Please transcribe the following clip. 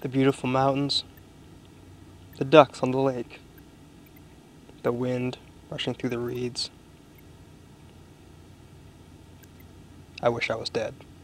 The beautiful mountains, the ducks on the lake, the wind rushing through the reeds. I wish I was dead.